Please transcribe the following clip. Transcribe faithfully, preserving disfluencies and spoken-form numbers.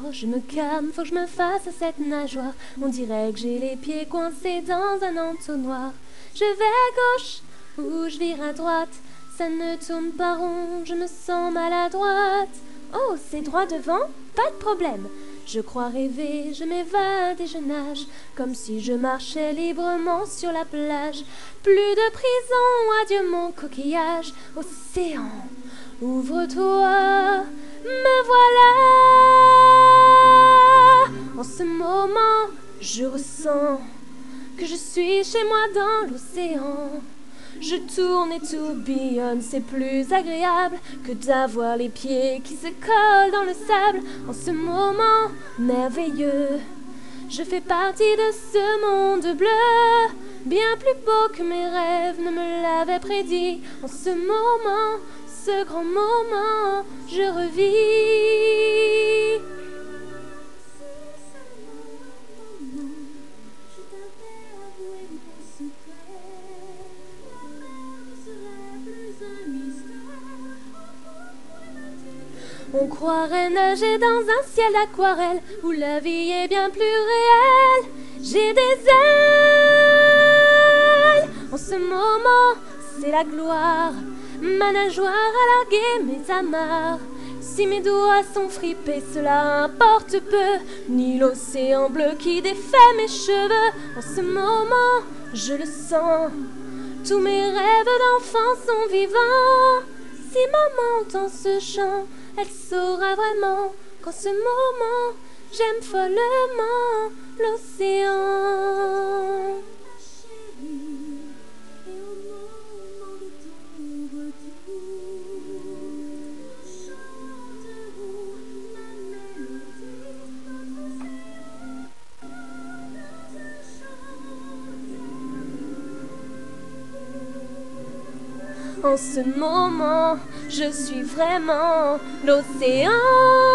je me calme, faut que je me fasse à cette nageoire. On dirait que j'ai les pieds coincés dans un entonnoir. Je vais à gauche ou je vire à droite, ça ne tourne pas rond, je me sens maladroite. Oh, c'est droit devant? Pas de problème. Je crois rêver, je m'évade et je nage, comme si je marchais librement sur la plage. Plus de prison, adieu mon coquillage. Océan, ouvre-toi, me voilà. En ce moment, je ressens que je suis chez moi dans l'océan. Je tourne et tourbillonne, c'est plus agréable que d'avoir les pieds qui se collent dans le sable. En ce moment merveilleux, je fais partie de ce monde bleu, bien plus beau que mes rêves ne me l'avaient prédit. En ce moment, ce grand moment, je revis. On croirait nager dans un ciel d'aquarelle où la vie est bien plus réelle. J'ai des ailes. En ce moment, c'est la gloire. Ma nageoire a largué mes amarres. Si mes doigts sont fripés, cela importe peu. Ni l'océan bleu qui défait mes cheveux. En ce moment, je le sens. Tous mes rêves d'enfant sont vivants. Si maman entend ce chant, elle saura vraiment qu'en ce moment, j'aime follement l'océan. En ce moment, je suis vraiment l'océan.